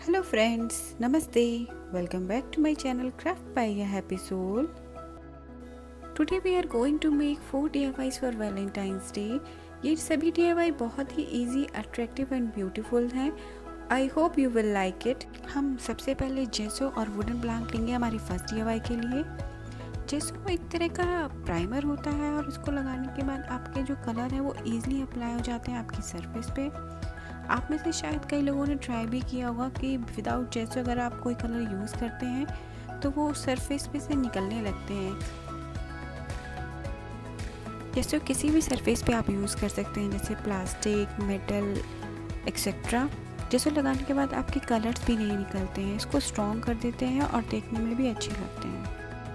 Hello friends, Namaste. Welcome back to my channel Craft by a Happy Soul. Today we are going to make 4 DIYs for Valentine's Day. ये सभी DIY बहुत ही easy, attractive and beautiful हैं. I hope you will like it. हम सबसे पहले जेसो और wooden plank लेंगे हमारी फर्स्ट DIY के लिए. जेसो एक तरह का प्राइमर होता है और उसको लगाने के बाद आपके जो कलर है वो ईजिली अप्लाई हो जाते हैं आपकी सरफेस पे. आप में से शायद कई लोगों ने ट्राई भी किया होगा कि विदाउट जेसो अगर आप कोई कलर यूज़ करते हैं तो वो सरफेस पे से निकलने लगते हैं. जेसो किसी भी सरफेस पे आप यूज़ कर सकते हैं, जैसे प्लास्टिक, मेटल एक्सेट्रा. जेसो लगाने के बाद आपके कलर्स भी नहीं निकलते हैं, इसको स्ट्रॉन्ग कर देते हैं और देखने में भी अच्छे लगते हैं.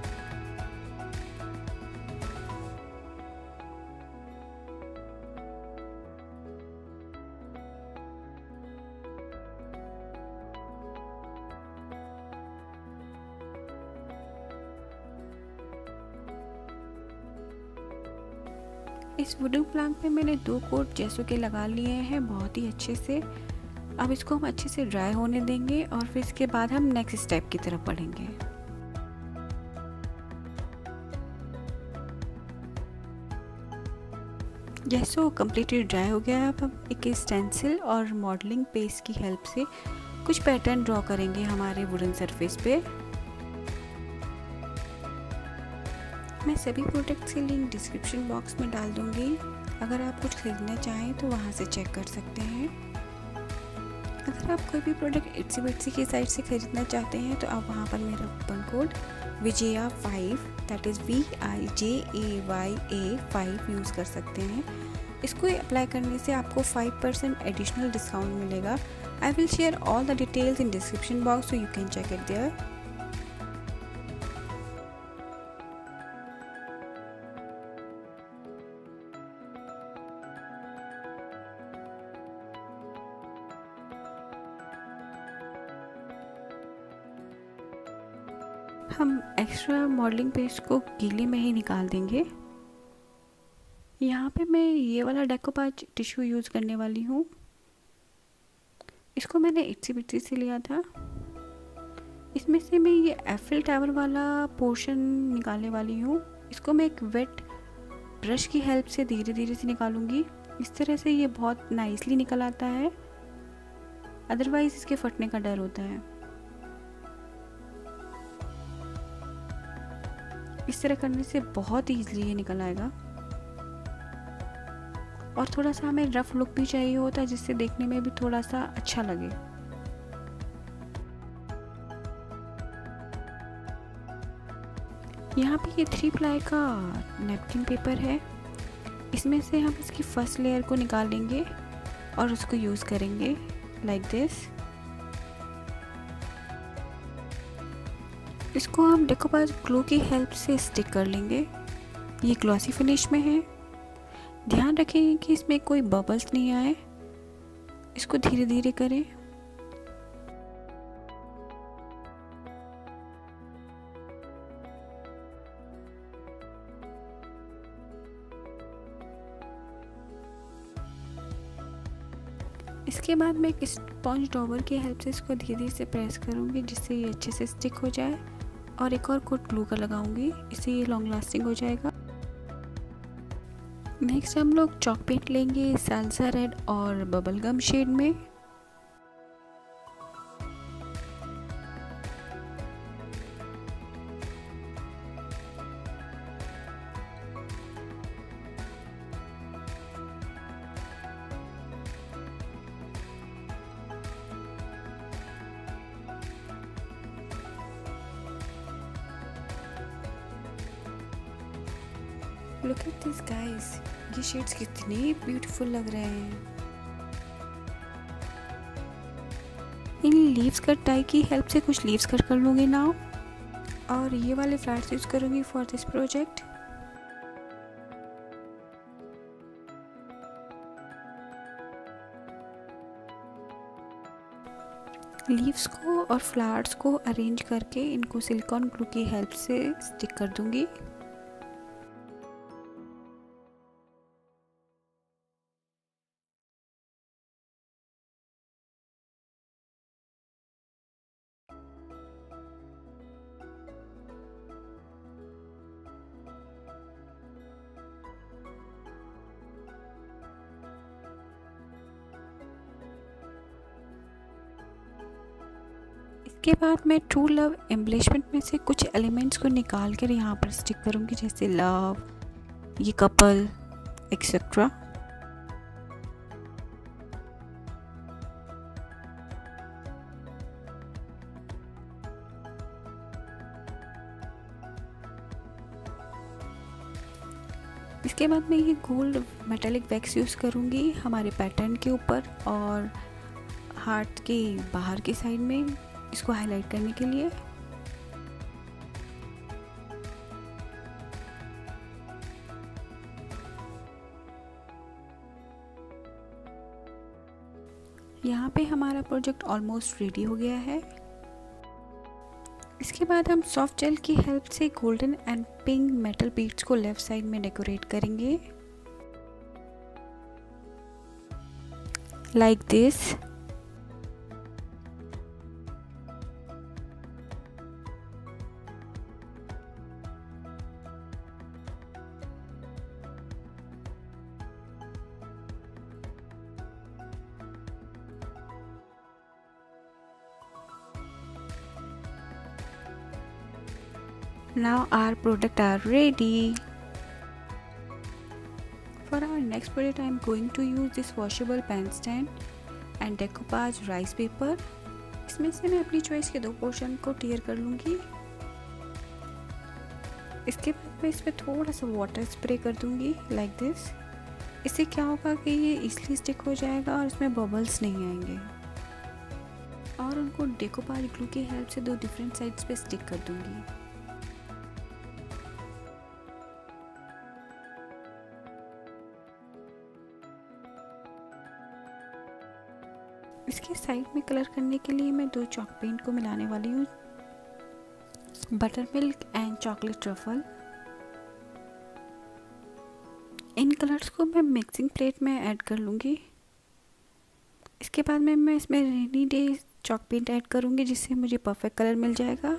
इस वुडन प्लैंक पे मैंने 2 कोट जेसो के लगा लिए हैं बहुत ही अच्छे से. अब इसको हम अच्छे से ड्राई होने देंगे और फिर इसके बाद हम नेक्स्ट स्टेप की तरफ बढ़ेंगे. जेसो कम्प्लीटली ड्राई हो गया है. अब हम एक स्टेंसिल और मॉडलिंग पेस्ट की हेल्प से कुछ पैटर्न ड्रॉ करेंगे हमारे वुडन सरफेस पे. मैं सभी प्रोडक्ट्स के लिंक डिस्क्रिप्शन बॉक्स में डाल दूँगी. अगर आप कुछ खरीदना चाहें तो वहाँ से चेक कर सकते हैं. अगर आप कोई भी प्रोडक्ट इट्सी बिट्सी की साइट से खरीदना चाहते हैं तो आप वहाँ पर मेरा कूपन कोड विजया5 दैट इज़ VIJAYA 5 यूज़ कर सकते हैं. इसको अप्लाई करने से आपको 5% एडिशनल डिस्काउंट मिलेगा. I will share all the details in description box so you can check it there. हम एक्स्ट्रा मॉडलिंग पेस्ट को गीले में ही निकाल देंगे. यहाँ पे मैं ये वाला डेकोपाज टिश्यू यूज़ करने वाली हूँ. इसको मैंने इट्सी बिट्सी से लिया था. इसमें से मैं ये एफिल टावर वाला पोर्शन निकालने वाली हूँ. इसको मैं एक वेट ब्रश की हेल्प से धीरे धीरे से निकालूंगी. इस तरह से ये बहुत नाइसली निकल आता है, अदरवाइज़ इसके फटने का डर होता है. इस तरह करने से बहुत ईजिली ये निकल आएगा. और थोड़ा सा हमें रफ लुक भी चाहिए होता है जिससे देखने में भी थोड़ा सा अच्छा लगे. यहाँ पे ये 3 प्लाई का नैपकिन पेपर है. इसमें से हम इसकी फर्स्ट लेयर को निकाल लेंगे और उसको यूज़ करेंगे लाइक दिस. इसको हम डेकोपाज ग्लू की हेल्प से स्टिक कर लेंगे. ये ग्लॉसी फिनिश में है. ध्यान रखें कि इसमें कोई बबल्स नहीं आए. इसको धीरे धीरे करें. इसके बाद मैं एक स्पॉन्ज डॉबर की हेल्प से इसको धीरे धीरे से प्रेस करूँगी जिससे ये अच्छे से स्टिक हो जाए. और एक और कोट ग्लू का लगाऊंगी, इससे ये लॉन्ग लास्टिंग हो जाएगा. नेक्स्ट हम लोग चॉक पेंट लेंगे साल्सा रेड और बबल गम शेड में. लुक एट दिस गाइस, ये शेड्स कितने ब्यूटीफुल लग रहे हैं. इन लीव्स कट डाई की हेल्प से कुछ लीव्स कट कर लूँगी नाउ. और ये वाले फ्लैट्स यूज़ करूँगी फॉर दिस प्रोजेक्ट. लीव्स को और फ्लावर्स को अरेंज करके इनको सिलिकॉन ग्लू की हेल्प से स्टिक कर दूँगी. इसके बाद मैं ट्रू लव एम्बलिशमेंट में से कुछ एलिमेंट्स को निकाल कर यहाँ पर स्टिक करूँगी, जैसे लव, ये कपल एक्सेट्रा। इसके बाद मैं ये गोल्ड मेटालिक वैक्स यूज़ करूँगी हमारे पैटर्न के ऊपर और हार्ट के बाहर की साइड में इसको हाईलाइट करने के लिए। यहाँ पे हमारा प्रोजेक्ट ऑलमोस्ट रेडी हो गया है। इसके बाद हम सॉफ्ट जेल की हेल्प से golden and pink metal beads को लेफ्ट साइड में डेकोरेट करेंगे, like this. Now our product are ready. For our next project I am going to use this washable pen stand and decoupage rice paper. इसमें से मैं अपनी choice के 2 portion को tier कर लूँगी। इसके बाद मैं इसमें थोड़ा सा वाटर स्प्रे कर दूँगी, लाइक दिस। इससे क्या होगा कि ये इजीली स्टिक हो जाएगा और इसमें बबल्स नहीं आएंगे। और उनको डेकोपाज ग्लू की हेल्प से 2 डिफरेंट साइड्स पे स्टिक कर दूँगी। इसके साइड में कलर करने के लिए मैं 2 चॉक पेंट को मिलाने वाली हूँ, buttermilk and chocolate truffle. इन कलर्स को मैं मिक्सिंग प्लेट में ऐड कर लूँगी। इसके बाद मैं इसमें rainy day chalk paint add करूँगी, जिससे मुझे परफेक्ट कलर मिल जाएगा।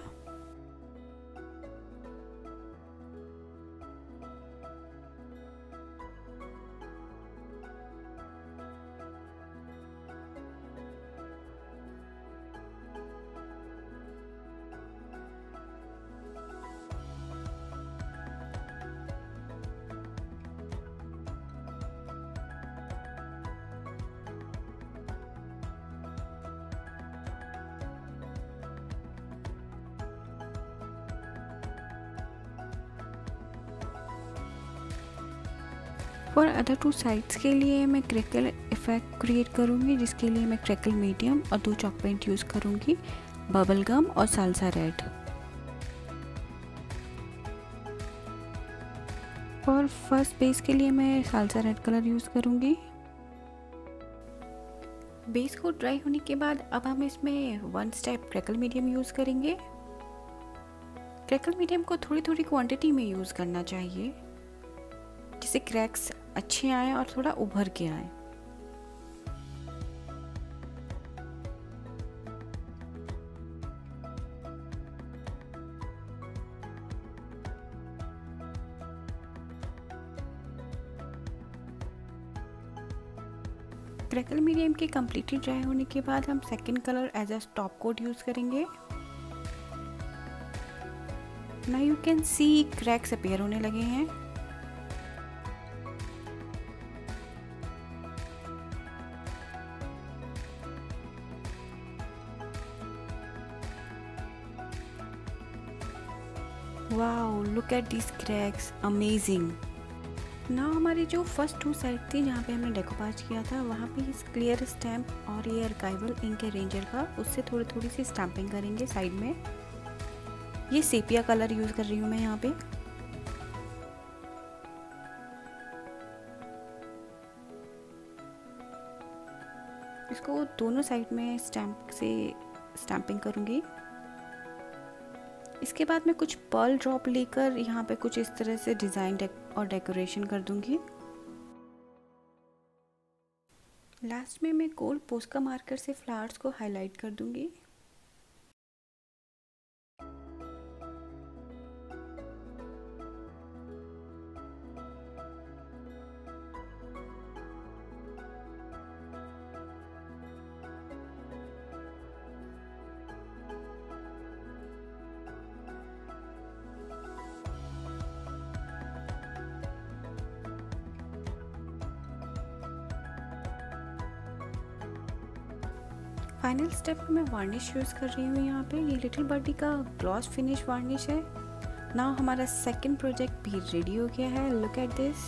फॉर अदर 2 साइड्स के लिए मैं क्रैकल इफेक्ट क्रिएट करूँगी, जिसके लिए मैं क्रैकल मीडियम और 2 चॉक पेंट यूज़ करूँगी, बबल गम और साल्सा रेड। और फर्स्ट बेस के लिए मैं साल्सा रेड कलर यूज़ करूँगी। बेस को ड्राई होने के बाद अब हम इसमें 1 स्टेप क्रैकल मीडियम यूज़ करेंगे। क्रैकल मीडियम को थोड़ी थोड़ी क्वांटिटी में यूज़ करना चाहिए, जिससे क्रैक्स अच्छे आए और थोड़ा उभर के आए। क्रैकल मीडियम के कम्प्लीटली ड्राई होने के बाद हम second colour as a top coat use करेंगे। Now you can see cracks appear होने लगे हैं। Wow, look at this cracks, amazing. ना हमारी जो फर्स्ट 2 साइड थी जहाँ पे हमने डेकोपाज किया था, वहाँ पे इस क्लियर स्टैम्प और ये आर्काइवल इंक अरेंजर का, उससे थोड़ी थोड़ी सी स्टैम्पिंग करेंगे साइड में। ये सेपिया कलर यूज़ कर रही हूँ मैं यहाँ पे। इसको दोनों साइड में स्टैम्प से स्टैम्पिंग करूँगी। इसके बाद मैं कुछ पर्ल ड्रॉप लेकर यहाँ पे कुछ इस तरह से डिज़ाइन और डेकोरेशन कर दूँगी। लास्ट में मैं गोल्ड पोस्का मार्कर से फ्लावर्स को हाईलाइट कर दूँगी। फाइनल स्टेप में मैं वार्निश यूज़ कर रही हूँ यहाँ पे। ये लिटिल बर्डी का ग्लॉस फिनिश वार्निश है। नाउ हमारा सेकंड प्रोजेक्ट भी रेडी हो गया है। Look at this.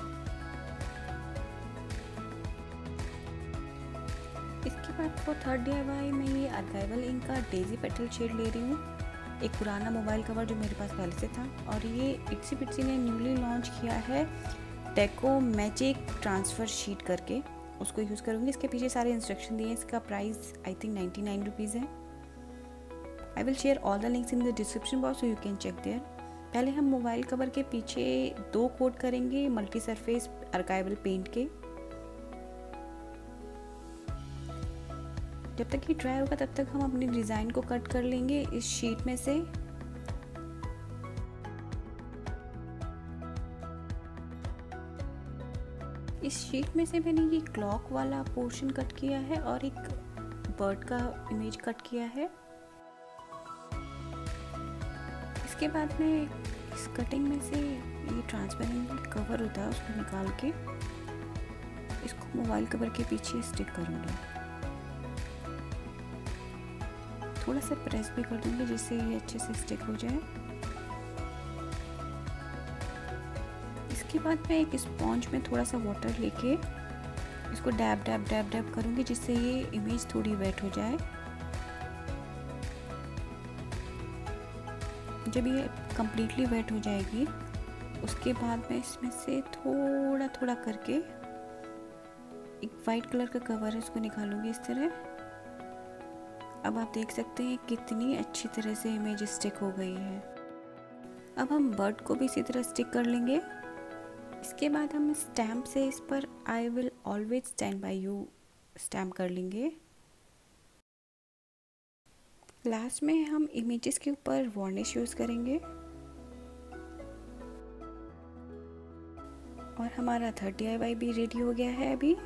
इसके बाद फॉर थर्ड DIY मैं ये आर्काइवल इंक का डेजी पेटल शेड ले रही हूँ। एक पुराना मोबाइल कवर जो मेरे पास पहले से था, और ये इट्सी पिट्सी ने न्यूली लॉन्च किया है डेको मैजिक ट्रांसफ़र शीट करके, उसको यूज़ करूँगी। इसके पीछे सारे इंस्ट्रक्शन दिए हैं। इसका प्राइस आई थिंक 99 रुपीज़ है। I will share all the links in the description box so you can check there. पहले हम मोबाइल कवर के पीछे 2 कोट करेंगे मल्टी सरफेस आर्काइवल पेंट के। जब तक ये ड्राई होगा तब तक हम अपनी डिज़ाइन को कट कर लेंगे इस शीट में से। इस शीट में से मैंने ये क्लॉक वाला पोर्शन कट किया है और एक बर्ड का इमेज कट किया है। इसके बाद मैं इस कटिंग में से ये ट्रांसपेरेंट कवर होता है उसको निकाल के इसको मोबाइल कवर के पीछे स्टिक करूँगी। थोड़ा सा प्रेस भी कर दूँगी जिससे ये अच्छे से स्टिक हो जाए। इसके बाद मैं एक स्पॉन्ज में थोड़ा सा वाटर लेके इसको डैब डैब डैब डैब करूँगी जिससे ये इमेज थोड़ी वेट हो जाए। जब ये कम्प्लीटली वेट हो जाएगी उसके बाद मैं इसमें से थोड़ा थोड़ा करके एक वाइट कलर का कवर है उसको निकालूंगी इस तरह। अब आप देख सकते हैं कितनी अच्छी तरह से इमेज स्टिक हो गई है। अब हम बर्ड को भी इसी तरह स्टिक कर लेंगे। इसके बाद हम स्टैम्प से इस पर I will always stand by you stamp कर लेंगे। लास्ट में हम इमेजेस के ऊपर वार्निश यूज़ करेंगे। और हमारा थर्ड DIY भी रेडी हो गया है। अभी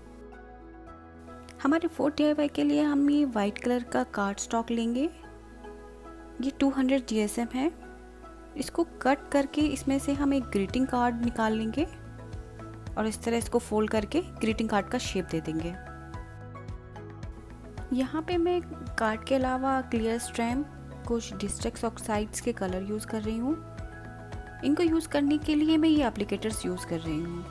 हमारे फोर्थ DIY के लिए हम ये वाइट कलर का कार्ड स्टॉक लेंगे। ये 200 GSM है। इसको कट करके इसमें से हम एक ग्रीटिंग कार्ड निकाल लेंगे और इस तरह इसको फोल्ड करके ग्रीटिंग कार्ड का शेप दे देंगे। यहाँ पे मैं कार्ड के अलावा क्लियर स्ट्रैम्प, कुछ डिस्ट्रेक्स ऑक्साइड्स के कलर यूज़ कर रही हूँ। इनको यूज़ करने के लिए मैं ये एप्लीकेटर्स यूज़ कर रही हूँ।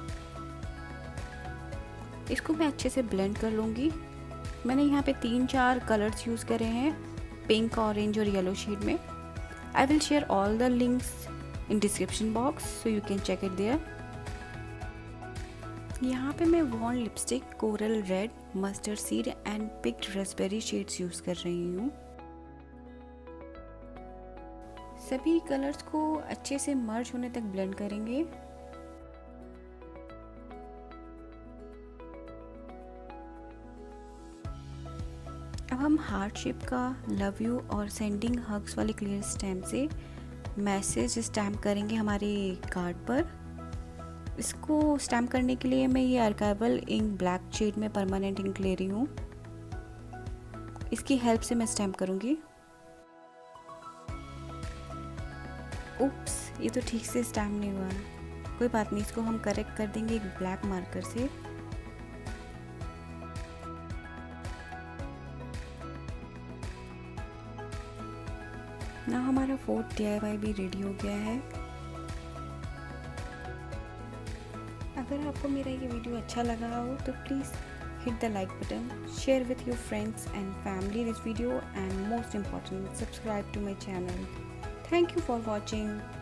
इसको मैं अच्छे से ब्लेंड कर लूँगी। मैंने यहाँ पे 3-4 कलर्स यूज़ करे हैं, पिंक, ऑरेंज और येलो शेड में। I will share all the links in description box so you can check it there. यहाँ पे मैं worn lipstick, coral red, mustard seed and picked raspberry shades use कर रही हूँ। सभी कलर्स को अच्छे से मर्ज होने तक ब्लेंड करेंगे। अब हम हार्ट शेप का लव यू और सेंडिंग हग्स वाले क्लियर स्टैम्प से मैसेज स्टैम्प करेंगे हमारे कार्ड पर। इसको स्टैम्प करने के लिए मैं ये आर्काइवल इंक ब्लैक शेड में परमानेंट इंक ले रही हूँ। इसकी हेल्प से मैं स्टैम्प करूँगी। उप्स, ये तो ठीक से स्टैम्प नहीं हुआ। कोई बात नहीं, इसको हम करेक्ट कर देंगे एक ब्लैक मार्कर से। ना हमारा फोर्थ DIY भी रेडी हो गया है। अगर आपको मेरा ये वीडियो अच्छा लगा हो तो please hit the like button, share with your friends and family this video, and most important, subscribe to my channel. Thank you for watching.